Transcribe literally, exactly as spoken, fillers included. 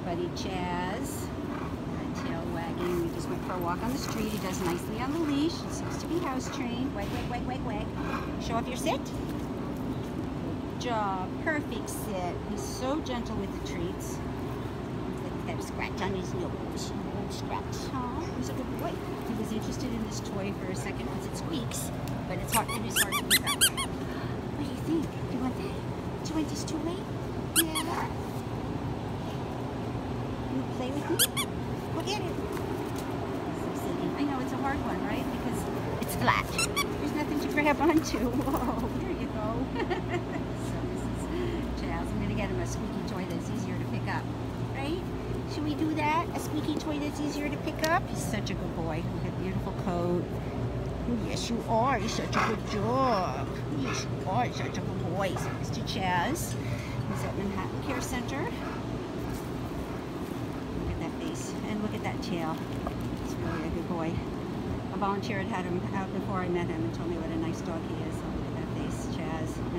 buddy Chaz. That tail wagging. We just went for a walk on the street. He does nicely on the leash. He seems to be house trained. Wag, wag, wag, wag, wag. Show off your sit. Good job. Perfect sit. He's so gentle with the treats. Got a scratch on his nose. A scratch. Oh, he's a good boy. He was interested in this toy for a second because it squeaks, but it's hard. It is hard to pick up. What do you think? Do you want that? Do you want this toy? Yeah. You play with me? Go get it. So silly. I know it's a hard one, right? Because it's flat. There's nothing to grab onto. Whoa, there you go. So this is Chaz. I'm gonna get him a squeaky toy that's easier to pick up, right? Should we do that? A squeaky toy that's easier to pick up? He's such a good boy. Look at the beautiful coat. Yes, you are. You're such a good job. Yes, you are. You're such a good boy. So Mister Chaz. He's at Manhattan Care Center. Look at that face. And look at that tail. He's really a good boy. A volunteer had had him out before I met him and told me what a nice dog he is. So look at that face, Chaz.